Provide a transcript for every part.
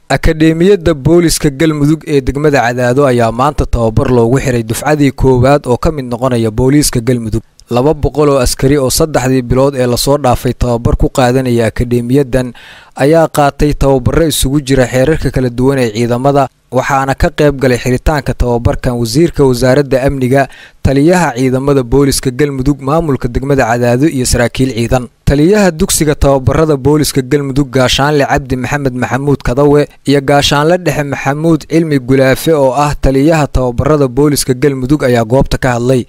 akademiyada booliska galmudug ee degmada Cadaado ayaa maanta tababar loogu xiray dufcadii koowaad oo ka mid noqonaya booliska galmudug 200 oo askari oo saddexdii bilood ee la soo dhaafay tababar ku qaadanaya akademiyadan ayaa qaatay tababaro isugu jira xeerarka kala duwan ee ciidamada waxaana ka qayb galay xiritaanka tababarkan wasiirka wasaaradda amniga taliyaha ciidamada booliska galmudug maamulka degmada Cadaado iyo saraakiil ciidan taliyaha dugsiga tababarada booliska galmudug gaashaanle Cabdi Maxamed Maxamuud Kadawe iyo gaashaanle dhexe Maxamuud Cilmi Gulaafe oo ah taliyaha tababarada booliska galmudug ayaa goobta ka hadlay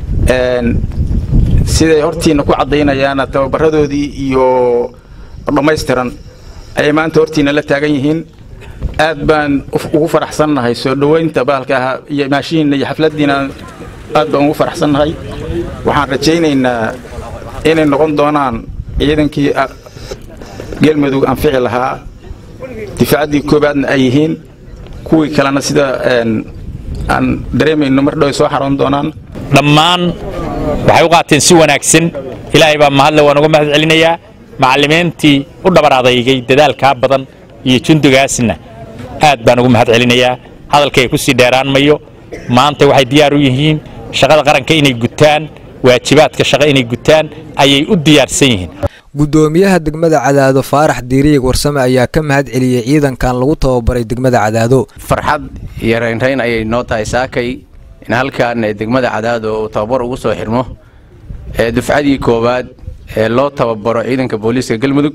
siday hortiina ku cadeynayaan tababaradoodii iyo dhameystiran ay maanta hortiina la taagan yihiin aad baan ugu faraxsanahay soo dhaweynta baalka iyo maashiin iyo xafladiina aad baan ugu faraxsanahay waxaan rajaynaynaa inay noqon doonaan ciidankii galmudug aan ficil lahaa difaacadii koobaadna ay yihiin kuwii kalena sida aan dareemayno mar dhow soo xaroon doonaan dhammaan waxay u qaateen si wanaagsan ilaahay baa mahad leh waan uga mahad celinayaa macallimiintii u dhabar adeygay dadaalka badan iyo jundigaasna aad baan ugu mahad celinayaa hadalkay ku sii dheeraan mayo maanta waxay diyaar u yihiin shaqada qaranka inay gutaan waajibaadka shaqo inay gutaan ayay u diyaarsan yihiin gudoomiyaha degmada Cadaado Faarax Diiriye Warsame ayaa ka mahad celiyay ciidankan lagu tababaray degmada Cadaado farxad iyo reynreyn ayay noo tahay saakay in halkaan degmada Cadaado oo tababar ugu soo xirmo dufcadii koowaad ee loo tababaro ciidanka booliska galmudug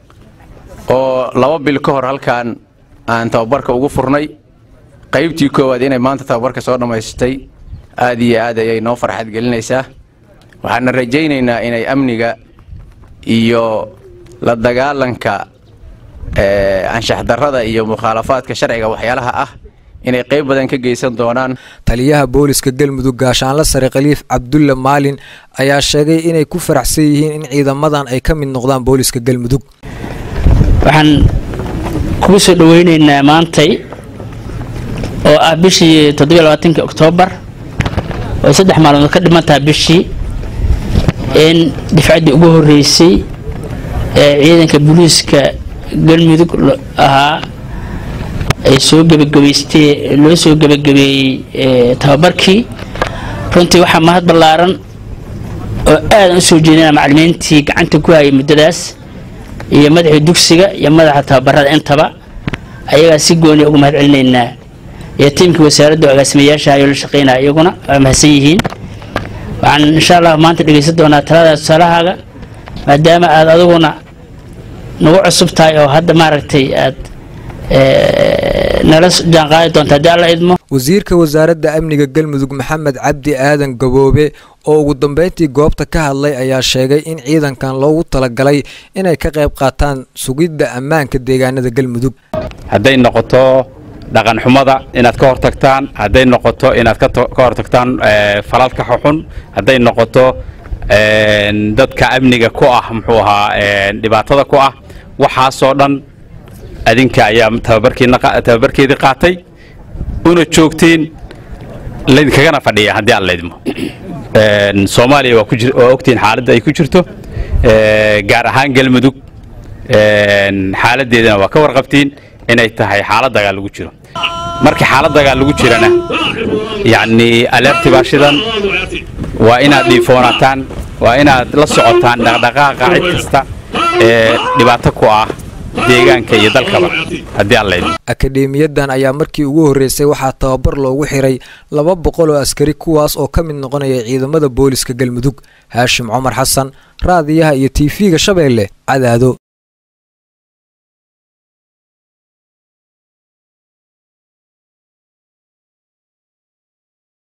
oo 2 bil ka hor halkaan aan tababarka ugu furnay qaybtii koowaad inay maanta tababarka soo dhameystay aad iyo aad ayay noo farxad gelinaysaa waxaan rajaynaynaa inay amniga iyo la dagaalanka anshax darrada iyo mukhalafaadka sharciga waxyaalaha ah inay qayb badan ka geysan doonaan taliyaha booliska galmudug gaashaanle sare Khaliif Cabdulle Maalin ayaa sheegay inay ku faraxsan yihiin in ciidamadan ay ka mid noqdaan booliska galmudug waxaan ku soo dhaweynaynaa maantay oo ah bishii 27 Oktoobar oo 3 maalmood ka dhimantaa bishii in difacadii ugu horeysay ciidanka booliska galmudug ahaa ay soo gabagabeystay loo soo gabagabeeyay tababarkii runtii waxa mahad ballaaran oo aad u soo jeedinaa macallimiintii gacanta ku hayay muddadaas iyo madaxda dugsiga iyo madaxda tababarada intaba ayaga si gooni ugu mahad celinaynaa iyo tiimka wasaaradda agaasimayaasha ay la shaqeynaa iyaguna waa mahadsan yihiin waxaan insha Allah maanta dhageysan doonaa talada salahaaga maadaama aad aduguna nagu cusub tahay oo hadda maaragtay aad nala jaanqaadi doontaa daalada idmo wasiirka wasaaradda amniga galmudug Maxamed Cabdi Aadan Gaboobe oo ugu dambeyntii goobta ka hadlay ayaa sheegay in ciidankan loogu talagalay inay ka qayb qaataan sugidda ammaanka deegaanada galmudug haday noqoto dhaqan xumada inaad ka hortagtaan haday noqoto inaad ka hortagtaan falalka xun haday noqoto dadka amniga ku ah muxuu ahaa dhibaatada ku ah waxa soo dhan adinka ayaa tababarkeedii qaatay una joogteen leen kagana fadhiya hadii aan leedmo Soomaaliya waa ogtiin xaaladda ay ku jirto gaar ahaan galmudug xaaladeedana waa ka warqabtiin inay tahay xaalad dagaal lagu jiro marka xaalad dagaal lagu jirana yaani alerti baashidan waa inaad dhiifoonataan waa inaad la socotaan dhaqdhaqaaqa cid kasta dhibaato ku ah deegaanka iyo dalkaba hadii aan leeyahay akademiyadan ayaa markii ugu horeysay waxa tababar loogu xiray 200 oo askari kuwaas oo ka mid noqonaya ciidamada booliska galmudug Haashim Cumar Xasan raadiyaha iyo TV-ga Shabeelle Cadaado